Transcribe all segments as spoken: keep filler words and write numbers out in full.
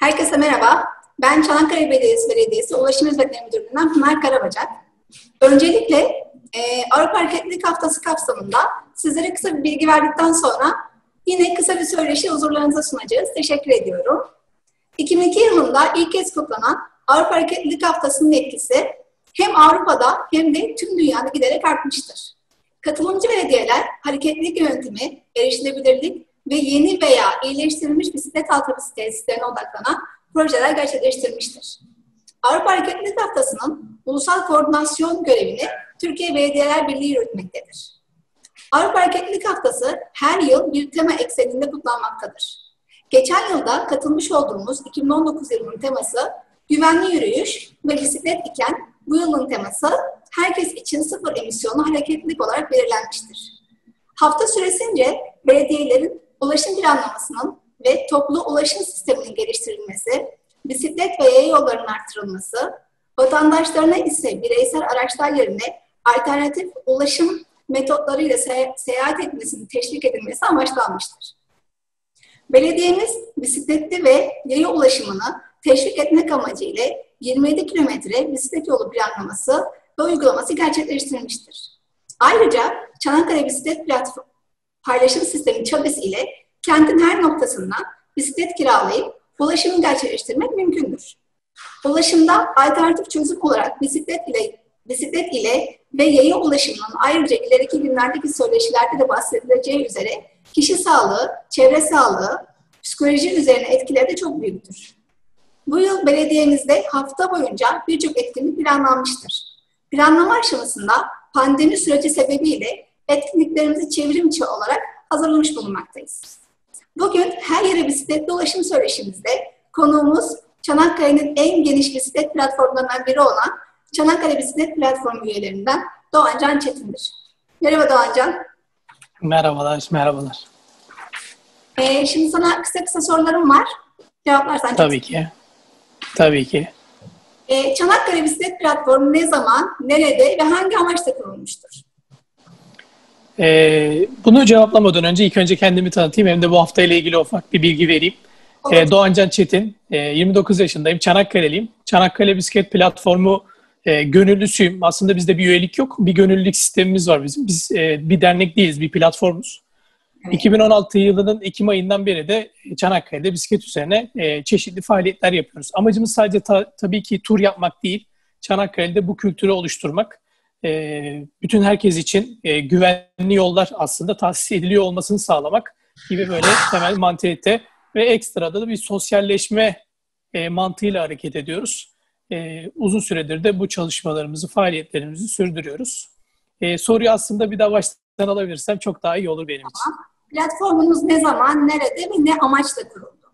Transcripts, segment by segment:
Herkese merhaba. Ben Çanakkale Belediyesi Belediyesi Ulaşım Hizmetleri Müdürlüğü'nden Pınar Karabacak. Öncelikle e, Avrupa Hareketlilik Haftası kapsamında sizlere kısa bir bilgi verdikten sonra yine kısa bir söyleşi huzurlarınıza sunacağız. Teşekkür ediyorum. iki bin iki yılında ilk kez kutlanan Avrupa Hareketlilik Haftası'nın etkisi hem Avrupa'da hem de tüm dünyada giderek artmıştır. Katılımcı belediyeler hareketlilik yönetimi, erişilebilirlik ve yeni veya iyileştirilmiş bisiklet altyapısı tesislerine odaklanan projeler gerçekleştirmiştir. Avrupa Hareketlilik Haftası'nın ulusal koordinasyon görevini Türkiye Belediyeler Birliği yürütmektedir. Avrupa Hareketlilik Haftası her yıl bir tema ekseninde kutlanmaktadır. Geçen yılda katılmış olduğumuz iki bin on dokuz yılının teması güvenli yürüyüş ve bisiklet iken bu yılın teması herkes için sıfır emisyonlu hareketlilik olarak belirlenmiştir. Hafta süresince belediyelerin ulaşım planlamasının ve toplu ulaşım sisteminin geliştirilmesi, bisiklet ve yaya yollarının artırılması, vatandaşlarına ise bireysel araçlar yerine alternatif ulaşım metotlarıyla se seyahat etmesini teşvik edilmesi amaçlanmıştır. Belediyemiz bisikletli ve yaya ulaşımını teşvik etmek amacıyla yirmi yedi kilometre bisiklet yolu planlaması ve uygulaması gerçekleştirilmiştir. Ayrıca Çanakkale Bisiklet Platformu Paylaşım Sistemi ÇABİS ile kentin her noktasından bisiklet kiralayıp ulaşımı gerçekleştirmek mümkündür. Ulaşımda alternatif çözüm olarak bisiklet ile, bisiklet ile ve yaya ulaşımının ayrıca ileriki günlerdeki söyleşilerde de bahsedileceği üzere kişi sağlığı, çevre sağlığı, psikoloji üzerine etkileri de çok büyüktür. Bu yıl belediyemizde hafta boyunca birçok etkinlik planlanmıştır. Planlama aşamasında pandemi süreci sebebiyle etkinliklerimizi çevrim içi olarak hazırlamış bulunmaktayız. Bugün her yere bisikletli ulaşım söyleşimizde konuğumuz Çanakkale'nin en geniş bisiklet platformlarından biri olan Çanakkale Bisiklet Platformu üyelerinden Doğancan Çetin'dir. Merhaba Doğancan. Merhabalar, merhabalar. Ee, şimdi sana kısa kısa sorularım var. Cevaplarsan. Tabii ki. Tabii ki. Ee, Çanakkale Bisiklet Platformu ne zaman, nerede ve hangi amaçla kurulmuştur? Ee, bunu cevaplamadan önce ilk önce kendimi tanıtayım hem de bu hafta ile ilgili ufak bir bilgi vereyim. Ee, Doğancan Çetin, e, yirmi dokuz yaşındayım, Çanakkale'liyim. Çanakkale Bisiklet Platformu e, gönüllüsüyüm. Aslında bizde bir üyelik yok, bir gönüllülük sistemimiz var bizim. Biz e, bir dernek değiliz, bir platformuz. Evet. iki bin on altı yılının Ekim ayından beri de Çanakkale'de bisiklet üzerine e, çeşitli faaliyetler yapıyoruz. Amacımız sadece ta, tabii ki tur yapmak değil, Çanakkale'de bu kültürü oluşturmak. E, bütün herkes için e, güvenli yollar aslında tahsis ediliyor olmasını sağlamak gibi böyle temel mantalite ve ekstrada da bir sosyalleşme e, mantığıyla hareket ediyoruz. E, uzun süredir de bu çalışmalarımızı, faaliyetlerimizi sürdürüyoruz. E, soruyu aslında bir daha baştan alabilirsem çok daha iyi olur benim için. Platformunuz ne zaman, nerede ve ne amaçla kuruldu?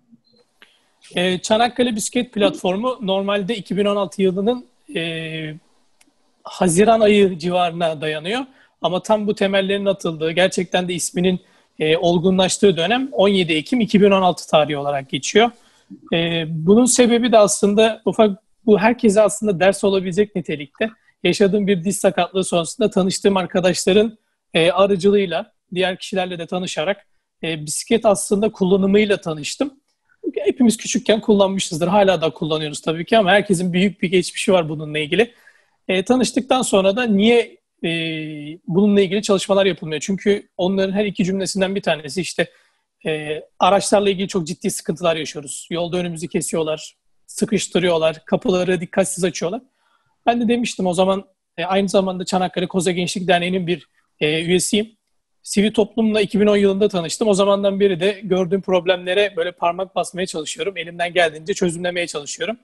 E, Çanakkale Bisiklet Platformu normalde iki bin on altı yılının e, Haziran ayı civarına dayanıyor. Ama tam bu temellerin atıldığı, gerçekten de isminin e, olgunlaştığı dönem on yedi Ekim iki bin on altı tarihi olarak geçiyor. E, bunun sebebi de aslında ufak, bu herkese aslında ders olabilecek nitelikte. Yaşadığım bir diz sakatlığı sonrasında tanıştığım arkadaşların e, aracılığıyla, diğer kişilerle de tanışarak e, bisiklet aslında kullanımıyla tanıştım. Hepimiz küçükken kullanmışızdır. Hala da kullanıyoruz tabii ki ama herkesin büyük bir geçmişi var bununla ilgili. E, tanıştıktan sonra da niye e, bununla ilgili çalışmalar yapılmıyor? Çünkü onların her iki cümlesinden bir tanesi işte e, araçlarla ilgili çok ciddi sıkıntılar yaşıyoruz. Yolda önümüzü kesiyorlar, sıkıştırıyorlar, kapıları dikkatsiz açıyorlar. Ben de demiştim o zaman e, aynı zamanda Çanakkale Koza Gençlik Derneği'nin bir e, üyesiyim. Sivil toplumla iki bin on yılında tanıştım. O zamandan beri de gördüğüm problemlere böyle parmak basmaya çalışıyorum. Elimden geldiğince çözümlemeye çalışıyorum.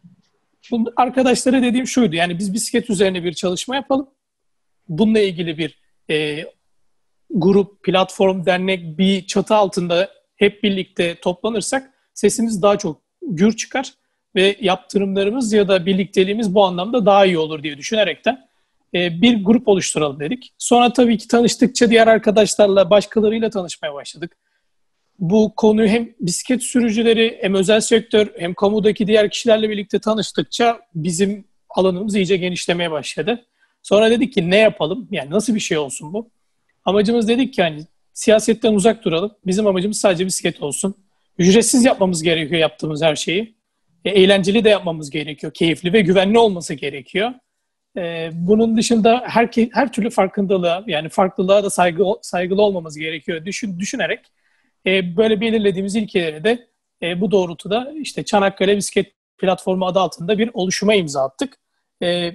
Bu arkadaşlara dediğim şuydu, yani biz bisiklet üzerine bir çalışma yapalım. Bununla ilgili bir e, grup, platform, dernek, bir çatı altında hep birlikte toplanırsak sesimiz daha çok gür çıkar ve yaptırımlarımız ya da birlikteliğimiz bu anlamda daha iyi olur diye düşünerekten e, bir grup oluşturalım dedik. Sonra tabii ki tanıştıkça diğer arkadaşlarla, başkalarıyla tanışmaya başladık. Bu konuyu hem bisiklet sürücüleri hem özel sektör hem kamudaki diğer kişilerle birlikte tanıştıkça bizim alanımız iyice genişlemeye başladı. Sonra dedik ki ne yapalım? Yani nasıl bir şey olsun bu? Amacımız dedik ki hani siyasetten uzak duralım. Bizim amacımız sadece bisiklet olsun. Ücretsiz yapmamız gerekiyor yaptığımız her şeyi. E, eğlenceli de yapmamız gerekiyor. Keyifli ve güvenli olması gerekiyor. E, bunun dışında her, her türlü farkındalığa, yani farklılığa da saygı, saygılı olmamız gerekiyor düşün, düşünerek e, böyle belirlediğimiz ilkeleri de e, bu doğrultuda işte Çanakkale Bisiklet Platformu adı altında bir oluşuma imza attık. E,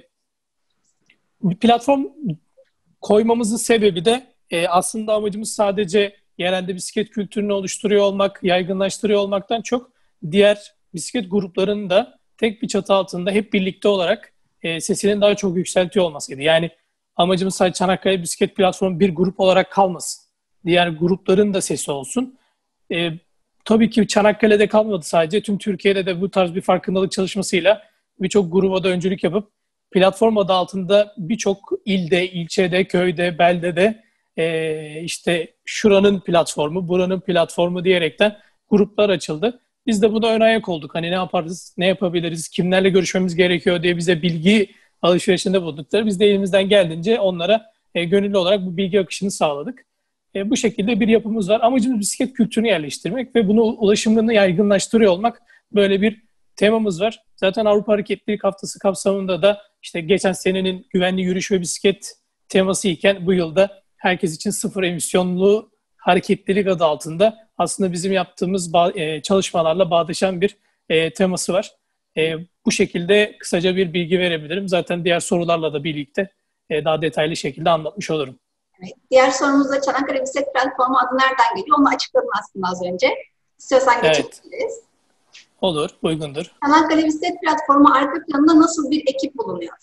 bir platform koymamızın sebebi de e, aslında amacımız sadece yerelde bisiklet kültürünü oluşturuyor olmak, yaygınlaştırıyor olmaktan çok diğer bisiklet gruplarının da tek bir çatı altında hep birlikte olarak e, sesinin daha çok yükseltiyor olmasıydı. Yani amacımız sadece Çanakkale Bisiklet Platformu bir grup olarak kalmasın. Diğer grupların da sesi olsun. E, tabii ki Çanakkale'de kalmadı sadece. Tüm Türkiye'de de bu tarz bir farkındalık çalışmasıyla birçok gruba da öncülük yapıp platform adı altında birçok ilde, ilçede, köyde, beldede e, işte şuranın platformu, buranın platformu diyerekten gruplar açıldı. Biz de buna ön ayak olduk. Hani ne yaparız, ne yapabiliriz, kimlerle görüşmemiz gerekiyor diye bize bilgi alışverişinde bulundukları. Biz de elimizden geldiğince onlara e, gönüllü olarak bu bilgi akışını sağladık. E, bu şekilde bir yapımız var. Amacımız bisiklet kültürünü yerleştirmek ve bunu ulaşımını yaygınlaştırıyor olmak. Böyle bir temamız var. Zaten Avrupa Hareketlilik Haftası kapsamında da işte geçen senenin güvenli yürüyüş ve bisiklet teması iken bu yılda herkes için sıfır emisyonlu hareketlilik adı altında aslında bizim yaptığımız çalışmalarla bağdaşan bir teması var. Bu şekilde kısaca bir bilgi verebilirim. Zaten diğer sorularla da birlikte daha detaylı şekilde anlatmış olurum. Evet. Diğer sorumuz da Çanakkale Bisiklet Platformu adı nereden geliyor? Onu açıkladım aslında az önce. İstiyorsan geçebiliriz. Evet. Olur, uygundur. Çanakkale Bisiklet Platformu arka planında nasıl bir ekip bulunuyor?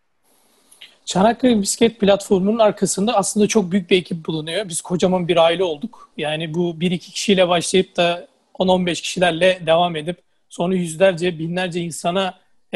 Çanakkale Bisiklet Platformu'nun arkasında aslında çok büyük bir ekip bulunuyor. Biz kocaman bir aile olduk. Yani bu bir iki kişiyle başlayıp da on on beş kişilerle devam edip sonra yüzlerce, binlerce insana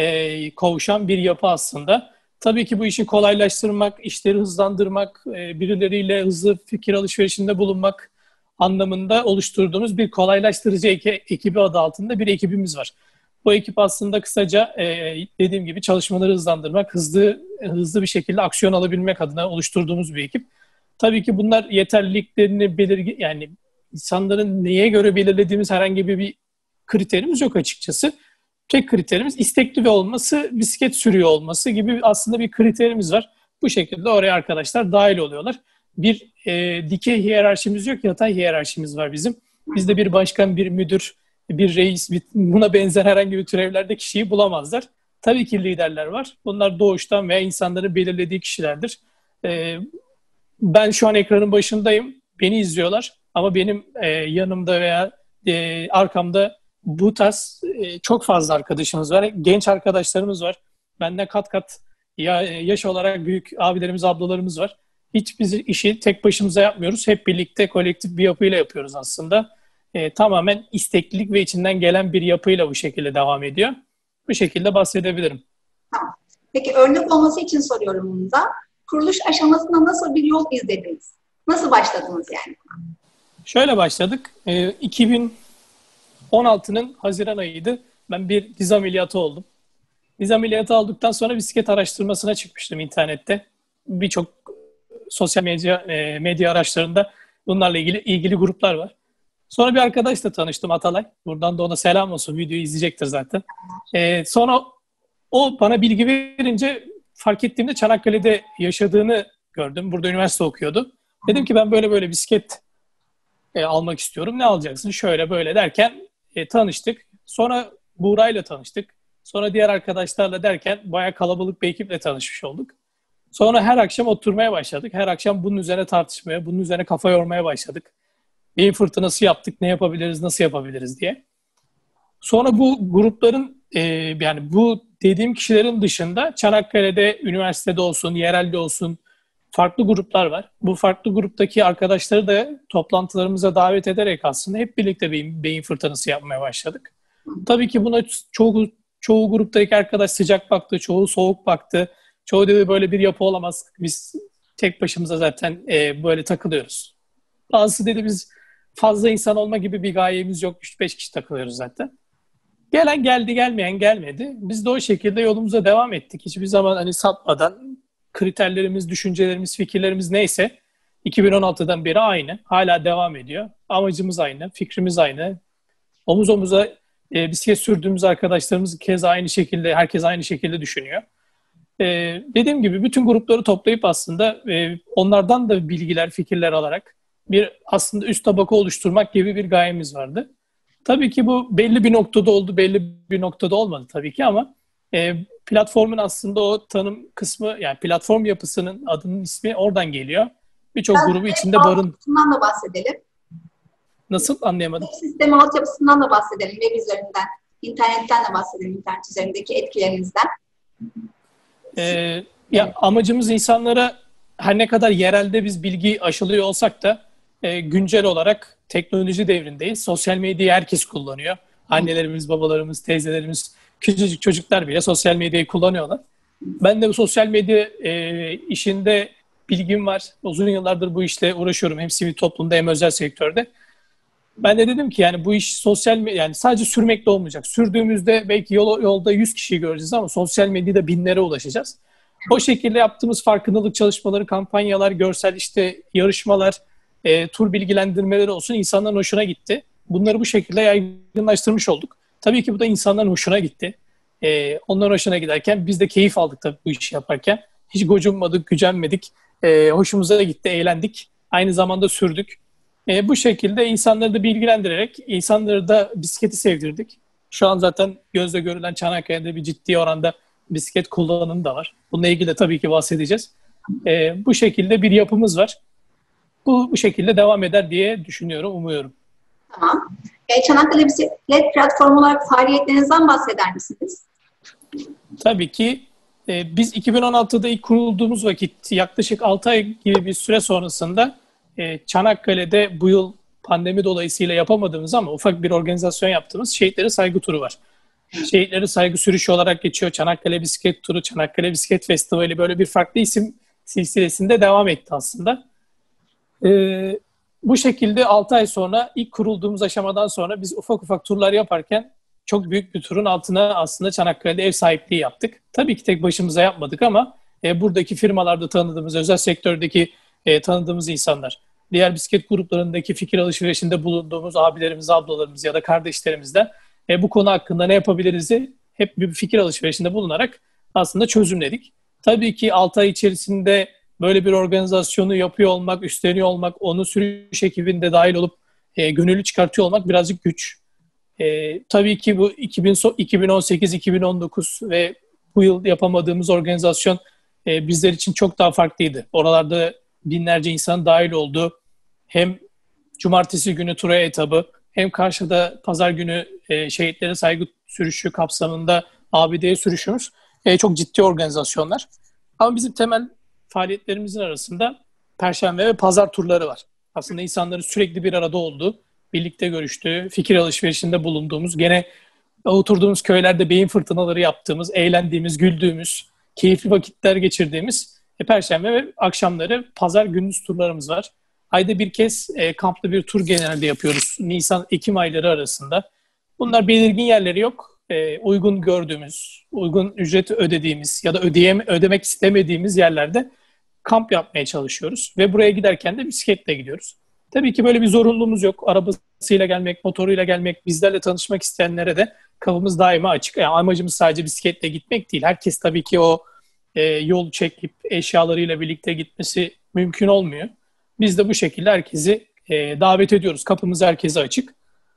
e, kavuşan bir yapı aslında. Tabii ki bu işi kolaylaştırmak, işleri hızlandırmak, e, birileriyle hızlı fikir alışverişinde bulunmak anlamında oluşturduğumuz bir kolaylaştırıcı eki, ekibi adı altında bir ekibimiz var. Bu ekip aslında kısaca e, dediğim gibi çalışmaları hızlandırmak, hızlı hızlı bir şekilde aksiyon alabilmek adına oluşturduğumuz bir ekip. Tabii ki bunlar yeterliliklerini belirgi yani insanların neye göre belirlediğimiz herhangi bir kriterimiz yok açıkçası. Tek kriterimiz istekli ve olması, bisiklet sürüyor olması gibi aslında bir kriterimiz var. Bu şekilde oraya arkadaşlar dahil oluyorlar. Bir e, dikey hiyerarşimiz yok, yatay hiyerarşimiz var bizim. Bizde bir başkan, bir müdür, bir reis, bir, buna benzer herhangi bir türevlerde kişiyi bulamazlar. Tabii ki liderler var. Bunlar doğuştan veya insanların belirlediği kişilerdir. Ee, ben şu an ekranın başındayım. Beni izliyorlar. Ama benim e, yanımda veya e, arkamda bu tarz e, çok fazla arkadaşımız var. Genç arkadaşlarımız var. Benden kat kat ya, yaş olarak büyük abilerimiz, ablalarımız var. Hiç biz işi tek başımıza yapmıyoruz. Hep birlikte kolektif bir yapıyla yapıyoruz aslında. E, tamamen isteklilik ve içinden gelen bir yapıyla bu şekilde devam ediyor. Bu şekilde bahsedebilirim. Tamam. Peki örnek olması için soruyorum bunu da. Kuruluş aşamasında nasıl bir yol izlediniz? Nasıl başladınız yani? Şöyle başladık. E, iki bin on altının Haziran ayıydı. Ben bir diz ameliyatı oldum. Diz ameliyatı aldıktan sonra bisiklet araştırmasına çıkmıştım internette. Birçok sosyal medya, e, medya araçlarında bunlarla ilgili ilgili gruplar var. Sonra bir arkadaşla tanıştım, Atalay. Buradan da ona selam olsun. Videoyu izleyecektir zaten. Ee, sonra o bana bilgi verince fark ettiğimde Çanakkale'de yaşadığını gördüm. Burada üniversite okuyordu. Dedim ki ben böyle böyle bisiklet e, almak istiyorum. Ne alacaksın? Şöyle böyle derken e, tanıştık. Sonra Buğra'yla tanıştık. Sonra diğer arkadaşlarla derken bayağı kalabalık bir ekiple tanışmış olduk. Sonra her akşam oturmaya başladık. Her akşam bunun üzerine tartışmaya, bunun üzerine kafa yormaya başladık. Beyin fırtınası yaptık, ne yapabiliriz, nasıl yapabiliriz diye. Sonra bu grupların, e, yani bu dediğim kişilerin dışında Çanakkale'de, üniversitede olsun, yerelde olsun farklı gruplar var. Bu farklı gruptaki arkadaşları da toplantılarımıza davet ederek aslında hep birlikte beyin, beyin fırtınası yapmaya başladık. Tabii ki buna çoğu, çoğu gruptaki arkadaş sıcak baktı, çoğu soğuk baktı. Çoğu dedi böyle bir yapı olamaz. Biz tek başımıza zaten e, böyle takılıyoruz. Bazısı dedi biz fazla insan olma gibi bir gayemiz yok. üç beş kişi takılıyoruz zaten. Gelen geldi, gelmeyen gelmedi. Biz de o şekilde yolumuza devam ettik. Hiçbir zaman hani sapmadan kriterlerimiz, düşüncelerimiz, fikirlerimiz neyse iki bin on altıdan beri aynı. Hala devam ediyor. Amacımız aynı, fikrimiz aynı. Omuz omuza E, bisiklet sürdüğümüz arkadaşlarımız keza aynı şekilde, herkes aynı şekilde düşünüyor. E, dediğim gibi bütün grupları toplayıp aslında e, onlardan da bilgiler, fikirler alarak bir aslında üst tabaka oluşturmak gibi bir gayemiz vardı. Tabii ki bu belli bir noktada oldu, belli bir noktada olmadı tabii ki ama e, platformun aslında o tanım kısmı, yani platform yapısının adının ismi oradan geliyor. Birçok Biraz grubu web içinde barın. altyapısından da bahsedelim. Nasıl, anlayamadım. Web sistemi altyapısından da bahsedelim. Web üzerinden, internetten de bahsedelim, internet üzerindeki etkilerinizden. Ee, ya amacımız insanlara her ne kadar yerelde biz bilgi aşılıyor olsak da e, güncel olarak teknoloji devrindeyiz. Sosyal medyayı herkes kullanıyor. Annelerimiz, babalarımız, teyzelerimiz, küçücük çocuklar bile sosyal medyayı kullanıyorlar. Ben de bu sosyal medya e, işinde bilgim var. Uzun yıllardır bu işle uğraşıyorum. Hem sivil toplumda hem özel sektörde. Ben de dedim ki yani bu iş sosyal medya, yani sadece sürmekle olmayacak. Sürdüğümüzde belki yol, yolda yüz kişiyi göreceğiz ama sosyal medyada binlere ulaşacağız. O şekilde yaptığımız farkındalık çalışmaları, kampanyalar, görsel işte yarışmalar, e, tur bilgilendirmeleri olsun insanların hoşuna gitti. Bunları bu şekilde yaygınlaştırmış olduk. Tabii ki bu da insanların hoşuna gitti. E, onların hoşuna giderken biz de keyif aldık tabii bu işi yaparken. Hiç gocunmadık, gücenmedik. E, hoşumuza gitti, eğlendik. Aynı zamanda sürdük. E, bu şekilde insanları da bilgilendirerek insanları da bisikleti sevdirdik. Şu an zaten gözle görülen Çanakkale'de bir ciddi oranda bisiklet kullanımı da var. Bununla ilgili de tabii ki bahsedeceğiz. E, bu şekilde bir yapımız var. Bu, bu şekilde devam eder diye düşünüyorum, umuyorum. Tamam. E, Çanakkale Bisiklet Platformu olarak faaliyetlerinizden bahseder misiniz? Tabii ki e, biz iki bin on altıda ilk kurulduğumuz vakit yaklaşık altı ay gibi bir süre sonrasında e, Çanakkale'de bu yıl pandemi dolayısıyla yapamadığımız ama ufak bir organizasyon yaptığımız Şehitlere Saygı Turu var. Şehitlere Saygı Sürüşü olarak geçiyor. Çanakkale Bisiklet Turu, Çanakkale Bisiklet Festivali, böyle bir farklı isim silsilesinde devam etti aslında. Ee, bu şekilde altı ay sonra ilk kurulduğumuz aşamadan sonra biz ufak ufak turlar yaparken çok büyük bir turun altına aslında Çanakkale'de ev sahipliği yaptık. Tabii ki tek başımıza yapmadık ama e, buradaki firmalarda tanıdığımız, özel sektördeki e, tanıdığımız insanlar, diğer bisiklet gruplarındaki fikir alışverişinde bulunduğumuz abilerimiz, ablalarımız ya da kardeşlerimizden e, bu konu hakkında ne yapabiliriz'i hep bir fikir alışverişinde bulunarak aslında çözümledik. Tabii ki altı ay içerisinde böyle bir organizasyonu yapıyor olmak, üstleniyor olmak, onu sürüş ekibinde dahil olup e, gönüllü çıkartıyor olmak birazcık güç. E, tabii ki bu iki bin on sekiz iki bin on dokuz ve bu yıl yapamadığımız organizasyon e, bizler için çok daha farklıydı. Oralarda binlerce insan dahil oldu. Hem cumartesi günü Tura etabı, hem karşıda pazar günü e, şehitlere saygı sürüşü kapsamında A B D'ye sürüşümüz. E, çok ciddi organizasyonlar. Ama bizim temel faaliyetlerimizin arasında Perşembe ve Pazar turları var. Aslında insanların sürekli bir arada olduğu, birlikte görüştüğü, fikir alışverişinde bulunduğumuz, gene oturduğumuz köylerde beyin fırtınaları yaptığımız, eğlendiğimiz, güldüğümüz, keyifli vakitler geçirdiğimiz e, Perşembe ve akşamları Pazar gündüz turlarımız var. Ayda bir kez e, kamplı bir tur genelde yapıyoruz. Nisan-Ekim ayları arasında. Bunlar belirgin yerleri yok. E, uygun gördüğümüz, uygun ücreti ödediğimiz ya da ödeyem ödemek istemediğimiz yerlerde kamp yapmaya çalışıyoruz. Ve buraya giderken de bisikletle gidiyoruz. Tabii ki böyle bir zorunluluğumuz yok. Arabasıyla gelmek, motoruyla gelmek, bizlerle tanışmak isteyenlere de kapımız daima açık. Yani amacımız sadece bisikletle gitmek değil. Herkes tabii ki o e, yol çekip eşyalarıyla birlikte gitmesi mümkün olmuyor. Biz de bu şekilde herkesi e, davet ediyoruz. Kapımız herkese açık.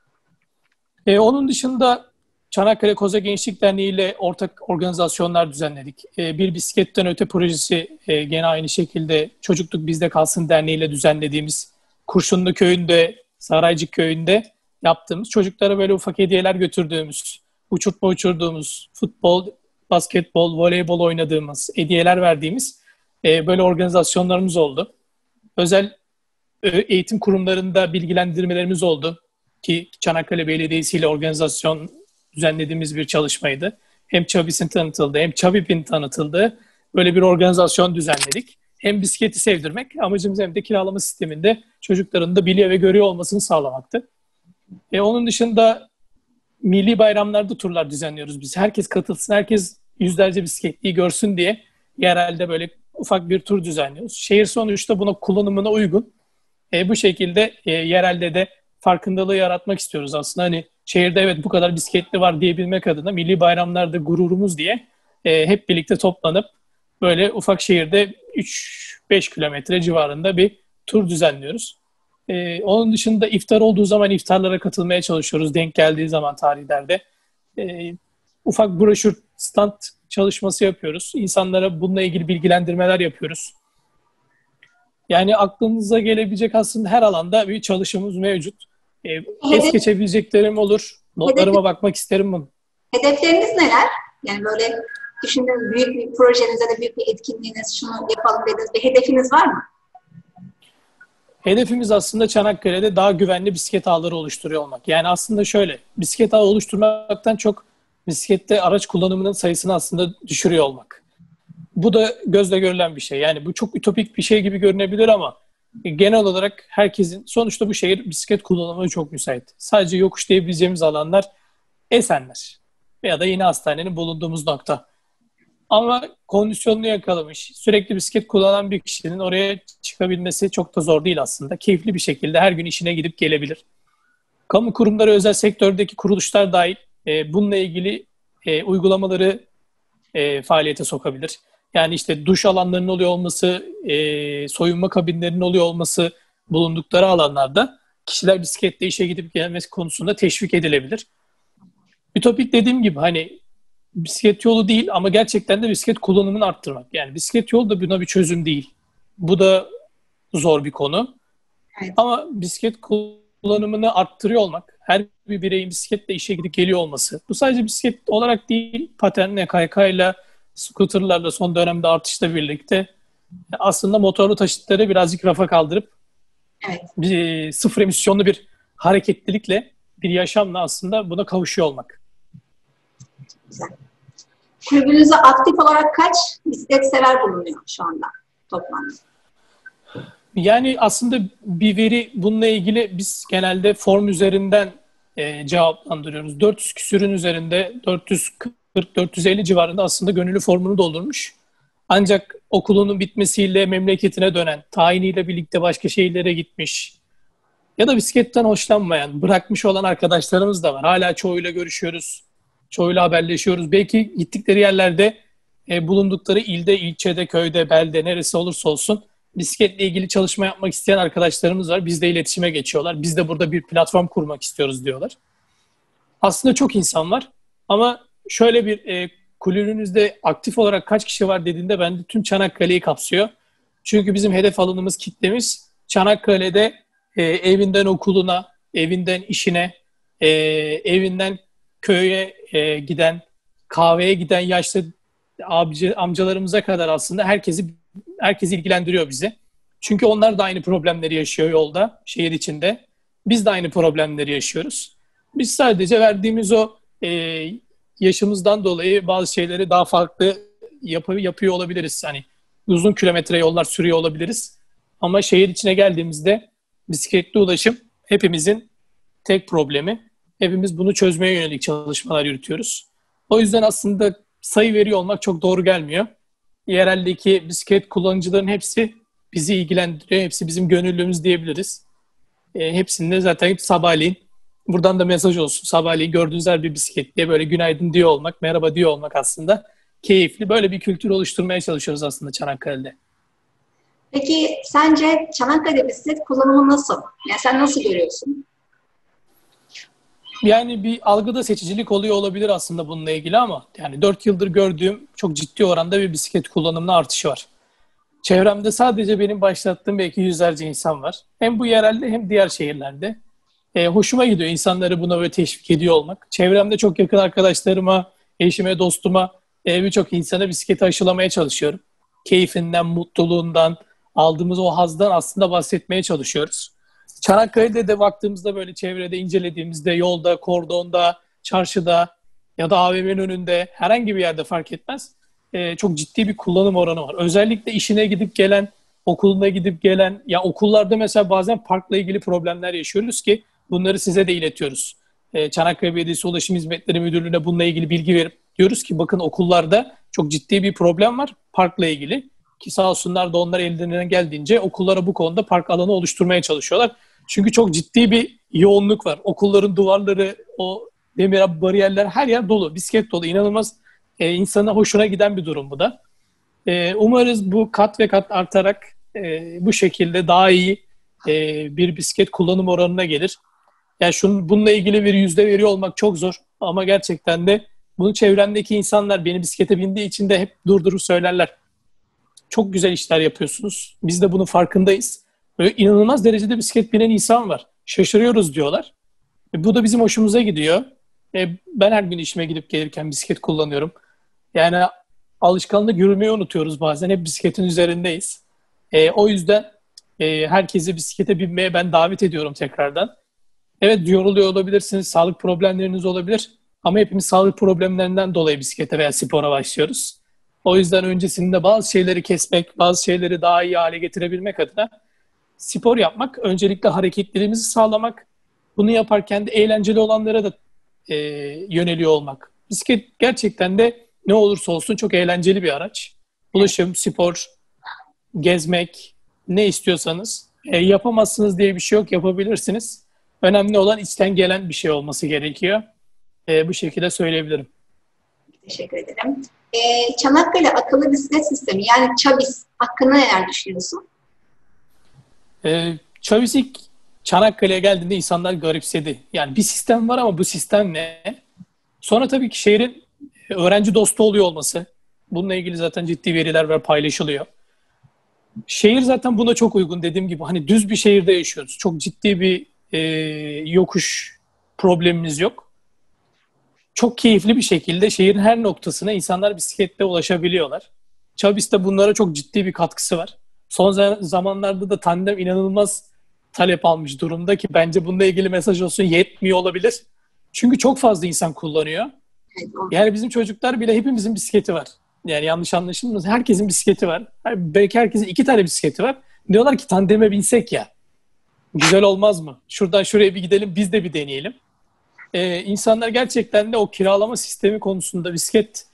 E, onun dışında Çanakkale Koza Gençlik Derneği ile ortak organizasyonlar düzenledik. E, bir bisikletten öte projesi e, gene aynı şekilde Çocukluk Bizde Kalsın Derneği ile düzenlediğimiz, Kurşunlu Köyü'nde, Saraycık Köyü'nde yaptığımız, çocuklara böyle ufak hediyeler götürdüğümüz, uçurtma uçurduğumuz, futbol, basketbol, voleybol oynadığımız, hediyeler verdiğimiz e, böyle organizasyonlarımız oldu. Özel eğitim kurumlarında bilgilendirmelerimiz oldu ki Çanakkale Belediyesi ile organizasyon düzenlediğimiz bir çalışmaydı. Hem ÇABİS'in tanıtıldığı hem ÇABİP'in tanıtıldığı böyle bir organizasyon düzenledik. Hem bisikleti sevdirmek, amacımız hem de kiralama sisteminde çocukların da biliyor ve görüyor olmasını sağlamaktı. E, onun dışında milli bayramlarda turlar düzenliyoruz biz. Herkes katılsın, herkes yüzlerce bisikletliyi görsün diye yerelde böyle ufak bir tur düzenliyoruz. Şehir sonuçta buna kullanımına uygun. E, bu şekilde e, yerelde de farkındalığı yaratmak istiyoruz aslında. Hani şehirde evet bu kadar bisikletli var diyebilmek adına milli bayramlarda gururumuz diye e, hep birlikte toplanıp böyle ufak şehirde üç beş kilometre civarında bir tur düzenliyoruz. E, onun dışında iftar olduğu zaman iftarlara katılmaya çalışıyoruz. Denk geldiği zaman tarihlerde. E, ufak broşür, stand çalışması yapıyoruz. İnsanlara bununla ilgili bilgilendirmeler yapıyoruz. Yani aklınıza gelebilecek aslında her alanda bir çalışmamız mevcut. E, es Hedef, geçebileceklerim olur. hedef, Notlarıma bakmak isterim bunu. hedefleriniz neler? Yani böyle düşündüğünüz büyük bir projeniz ya da büyük bir etkinliğiniz, şunu yapalım dediğiniz bir hedefiniz var mı? Hedefimiz aslında Çanakkale'de daha güvenli bisiklet ağları oluşturuyor olmak. Yani aslında şöyle, bisiklet ağı oluşturmaktan çok bisiklette araç kullanımının sayısını aslında düşürüyor olmak. Bu da gözle görülen bir şey. Yani bu çok ütopik bir şey gibi görünebilir ama genel olarak herkesin, sonuçta bu şehir bisiklet kullanımına çok müsait. Sadece yokuş diyebileceğimiz alanlar Esenler veya da yine hastanenin bulunduğumuz nokta. Ama kondisyonunu yakalamış, sürekli bisiklet kullanan bir kişinin oraya çıkabilmesi çok da zor değil aslında. Keyifli bir şekilde her gün işine gidip gelebilir. Kamu kurumları, özel sektördeki kuruluşlar dahil e, bununla ilgili e, uygulamaları e, faaliyete sokabilir. Yani işte duş alanlarının oluyor olması, e, soyunma kabinlerinin oluyor olması bulundukları alanlarda kişiler bisikletle işe gidip gelmesi konusunda teşvik edilebilir. Ütopik dediğim gibi hani bisiklet yolu değil ama gerçekten de bisiklet kullanımını arttırmak. Yani bisiklet yolu da buna bir çözüm değil. Bu da zor bir konu. Evet. Ama bisiklet kullanımını arttırıyor olmak, her bir bireyin bisikletle işe gidip geliyor olması. Bu sadece bisiklet olarak değil, patenle, kaykayla, scooterlarla son dönemde artışla birlikte aslında motorlu taşıtları birazcık rafa kaldırıp Evet. bir sıfır emisyonlu bir hareketlilikle, bir yaşamla aslında buna kavuşuyor olmak. Güzel. Kulübünüzde aktif olarak kaç bisiklet sever bulunuyor şu anda toplamda? Yani aslında bir veri bununla ilgili biz genelde form üzerinden e, cevaplandırıyoruz. dört yüz küsürün üzerinde dört yüz kırk dört yüz elli civarında aslında gönüllü formunu doldurmuş. Ancak okulunun bitmesiyle memleketine dönen, tayiniyle birlikte başka şehirlere gitmiş ya da bisikletten hoşlanmayan, bırakmış olan arkadaşlarımız da var. Hala çoğuyla görüşüyoruz, çoğuyla haberleşiyoruz. Belki gittikleri yerlerde e, bulundukları ilde, ilçede, köyde, belde neresi olursa olsun bisikletle ilgili çalışma yapmak isteyen arkadaşlarımız var. Bizle iletişime geçiyorlar. Biz de burada bir platform kurmak istiyoruz diyorlar. Aslında çok insan var ama şöyle bir e, kulübünüzde aktif olarak kaç kişi var dediğinde bende tüm Çanakkale'yi kapsıyor. Çünkü bizim hedef alanımız, kitlemiz Çanakkale'de e, evinden okuluna, evinden işine, e, evinden köye e, giden, kahveye giden yaşlı abici, amcalarımıza kadar aslında herkesi herkes ilgilendiriyor bizi. Çünkü onlar da aynı problemleri yaşıyor yolda, şehir içinde. Biz de aynı problemleri yaşıyoruz. Biz sadece verdiğimiz o e, yaşımızdan dolayı bazı şeyleri daha farklı yap- yapıyor olabiliriz. Hani uzun kilometre yollar sürüyor olabiliriz. Ama şehir içine geldiğimizde bisikletli ulaşım hepimizin tek problemi. Hepimiz bunu çözmeye yönelik çalışmalar yürütüyoruz. O yüzden aslında sayı veriyor olmak çok doğru gelmiyor. Yereldeki bisiklet kullanıcıların hepsi bizi ilgilendiriyor. Hepsi bizim gönüllümüz diyebiliriz. E, hepsinde zaten sabahleyin, buradan da mesaj olsun. Sabahleyin gördüğünüz her bir bisiklet diye böyle günaydın diyor olmak, merhaba diyor olmak aslında keyifli. Böyle bir kültür oluşturmaya çalışıyoruz aslında Çanakkale'de. Peki sence Çanakkale bisiklet kullanımı nasıl? Yani sen nasıl görüyorsun? Yani bir algıda seçicilik oluyor olabilir aslında bununla ilgili ama yani dört yıldır gördüğüm çok ciddi oranda bir bisiklet kullanımına artışı var. Çevremde sadece benim başlattığım belki yüzlerce insan var. Hem bu yerelde hem diğer şehirlerde. E, hoşuma gidiyor insanları buna böyle teşvik ediyor olmak. Çevremde çok yakın arkadaşlarıma, eşime, dostuma e, birçok insana bisikleti aşılamaya çalışıyorum. Keyfinden, mutluluğundan, aldığımız o hazdan aslında bahsetmeye çalışıyoruz. Çanakkale'de de baktığımızda böyle çevrede incelediğimizde yolda, kordonda, çarşıda ya da A V M'nin önünde herhangi bir yerde fark etmez. Ee, çok ciddi bir kullanım oranı var. Özellikle işine gidip gelen, okuluna gidip gelen, ya okullarda mesela bazen parkla ilgili problemler yaşıyoruz ki bunları size de iletiyoruz. Ee, Çanakkale Belediyesi Ulaşım Hizmetleri Müdürlüğü'ne bununla ilgili bilgi verip diyoruz ki bakın okullarda çok ciddi bir problem var parkla ilgili. Ki sağ olsunlar da onlar ellerinden geldiğince okullara bu konuda park alanı oluşturmaya çalışıyorlar. Çünkü çok ciddi bir yoğunluk var. Okulların duvarları, o demir bariyerler her yer dolu. Bisiklet dolu. İnanılmaz e, insana hoşuna giden bir durum bu da. E, umarız bu kat ve kat artarak e, bu şekilde daha iyi e, bir bisiklet kullanım oranına gelir. Yani şunun, bununla ilgili bir yüzde veriyor olmak çok zor. Ama gerçekten de bunu çevremdeki insanlar beni bisiklete bindiği için de hep durdurup söylerler. Çok güzel işler yapıyorsunuz. Biz de bunun farkındayız. Böyle inanılmaz derecede bisiklet binen insan var. Şaşırıyoruz diyorlar. E, bu da bizim hoşumuza gidiyor. E, ben her gün işime gidip gelirken bisiklet kullanıyorum. Yani alışkanlık yürümeyi unutuyoruz bazen. Hep bisikletin üzerindeyiz. E, o yüzden e, herkesi bisiklete binmeye ben davet ediyorum tekrardan. Evet, yoruluyor olabilirsiniz, sağlık problemleriniz olabilir. Ama hepimiz sağlık problemlerinden dolayı bisiklete veya spora başlıyoruz. O yüzden öncesinde bazı şeyleri kesmek, bazı şeyleri daha iyi hale getirebilmek adına spor yapmak, öncelikle hareketlerimizi sağlamak, bunu yaparken de eğlenceli olanlara da e, yöneliyor olmak. Bisiklet gerçekten de ne olursa olsun çok eğlenceli bir araç. Ulaşım, spor, gezmek, ne istiyorsanız e, yapamazsınız diye bir şey yok, yapabilirsiniz. Önemli olan içten gelen bir şey olması gerekiyor. E, bu şekilde söyleyebilirim. Teşekkür ederim. Ee, Çanakkale akıllı bisiklet sistemi yani ÇABİS hakkında neler düşünüyorsun? E, Çavis ilk Çanakkale'ye geldiğinde insanlar garipsedi. Yani bir sistem var ama bu sistem ne? Sonra tabii ki şehrin öğrenci dostu oluyor olması. Bununla ilgili zaten ciddi veriler var, paylaşılıyor. Şehir zaten buna çok uygun, dediğim gibi. Hani düz bir şehirde yaşıyoruz. Çok ciddi bir e, yokuş problemimiz yok. Çok keyifli bir şekilde şehrin her noktasına insanlar bisikletle ulaşabiliyorlar. Çabis de bunlara çok ciddi bir katkısı var. Son zamanlarda da tandem inanılmaz talep almış durumda ki bence bununla ilgili mesaj olsun, yetmiyor olabilir. Çünkü çok fazla insan kullanıyor. Yani bizim çocuklar bile, hepimizin bisikleti var. Yani yanlış anlaşılmaz. Herkesin bisikleti var. Belki herkesin iki tane bisikleti var. Diyorlar ki tandeme binsek ya. Güzel olmaz mı? Şuradan şuraya bir gidelim, biz de bir deneyelim. Ee, insanlar gerçekten de o kiralama sistemi konusunda bisiklet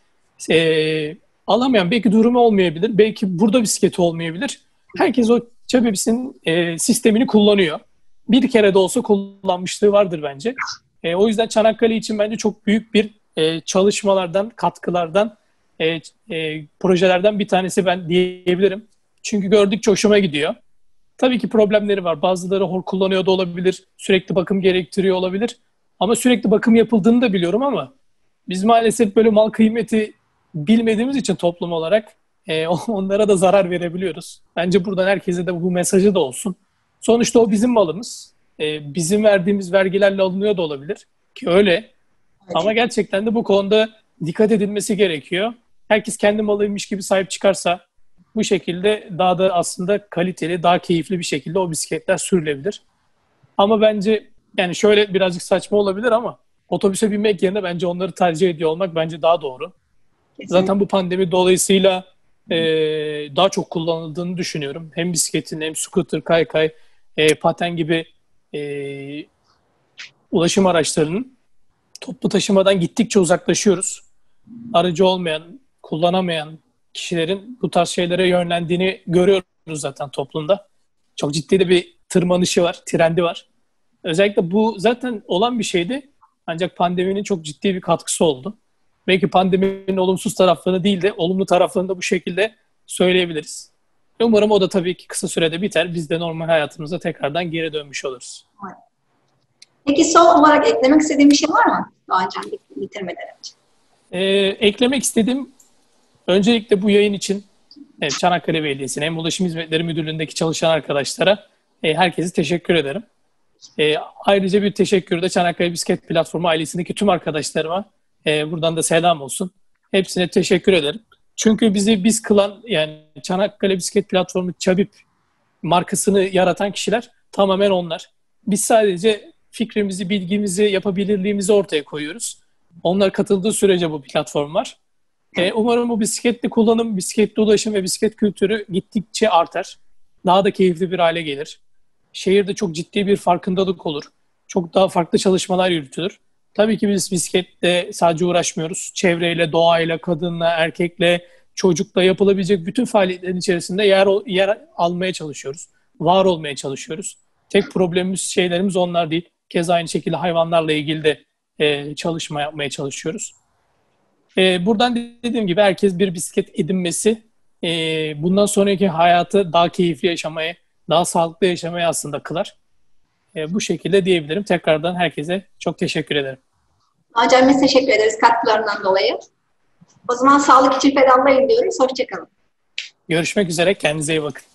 e, alamayan, belki durumu olmayabilir, belki burada bisikleti olmayabilir. Herkes o Çabibis'in e, sistemini kullanıyor. Bir kere de olsa kullanmışlığı vardır bence. E, o yüzden Çanakkale için bence çok büyük bir e, çalışmalardan, katkılardan, e, e, projelerden bir tanesi ben diyebilirim. Çünkü gördükçe hoşuma gidiyor. Tabii ki problemleri var. Bazıları hor kullanıyor da olabilir. Sürekli bakım gerektiriyor olabilir. Ama sürekli bakım yapıldığını da biliyorum ama biz maalesef böyle mal kıymeti bilmediğimiz için toplum olarak e, onlara da zarar verebiliyoruz. Bence buradan herkese de bu mesajı da olsun. Sonuçta o bizim malımız. E, bizim verdiğimiz vergilerle alınıyor da olabilir. Ki öyle. Evet. Ama gerçekten de bu konuda dikkat edilmesi gerekiyor. Herkes kendi malıymış gibi sahip çıkarsa bu şekilde daha da aslında kaliteli, daha keyifli bir şekilde o bisikletler sürülebilir. Ama bence yani şöyle birazcık saçma olabilir ama otobüse binmek yerine bence onları tercih ediyor olmak bence daha doğru. Kesinlikle. Zaten bu pandemi dolayısıyla e, daha çok kullanıldığını düşünüyorum. Hem bisikletin hem scooter, kaykay, e, paten gibi e, ulaşım araçlarının toplu taşımadan gittikçe uzaklaşıyoruz. Aracı olmayan, kullanamayan kişilerin bu tarz şeylere yönlendiğini görüyoruz zaten toplumda. Çok ciddi de bir tırmanışı var, trendi var. Özellikle bu zaten olan bir şeydi. Ancak pandeminin çok ciddi bir katkısı oldu. Belki pandeminin olumsuz taraflarını değil de olumlu taraflarını da bu şekilde söyleyebiliriz. Umarım o da tabii ki kısa sürede biter. Biz de normal hayatımıza tekrardan geri dönmüş oluruz. Peki son olarak eklemek istediğim bir şey var mı? Doğancan bitirmeden önce. Ee, eklemek istediğim, öncelikle bu yayın için evet, Çanakkale Belediyesi'ne hem Ulaşım Hizmetleri Müdürlüğü'ndeki çalışan arkadaşlara e, herkese teşekkür ederim. E, ayrıca bir teşekkür de Çanakkale Bisiklet Platformu ailesindeki tüm arkadaşlarıma e, buradan da selam olsun. Hepsine teşekkür ederim. Çünkü bizi biz kılan, yani Çanakkale Bisiklet Platformu ÇABİP markasını yaratan kişiler tamamen onlar. Biz sadece fikrimizi, bilgimizi, yapabilirliğimizi ortaya koyuyoruz. Onlar katıldığı sürece bu platform var. E, umarım bu bisikletli kullanım, bisikletli ulaşım ve bisiklet kültürü gittikçe artar. Daha da keyifli bir hale gelir. Şehirde çok ciddi bir farkındalık olur. Çok daha farklı çalışmalar yürütülür. Tabii ki biz bisikletle sadece uğraşmıyoruz. Çevreyle, doğayla, kadınla, erkekle, çocukla yapılabilecek bütün faaliyetlerin içerisinde yer, yer almaya çalışıyoruz. Var olmaya çalışıyoruz. tek problemimiz şeylerimiz onlar değil. Keza aynı şekilde hayvanlarla ilgili de e, çalışma yapmaya çalışıyoruz. E, buradan dediğim gibi herkes bir bisiklet edinmesi e, bundan sonraki hayatı daha keyifli yaşamaya, daha sağlıklı yaşamaya aslında kılar. E, bu şekilde diyebilirim. Tekrardan herkese çok teşekkür ederim. Hocam biz teşekkür ederiz katkılarından dolayı. O zaman sağlık için fedallayın diyoruz. Hoşçakalın. Görüşmek üzere. Kendinize iyi bakın.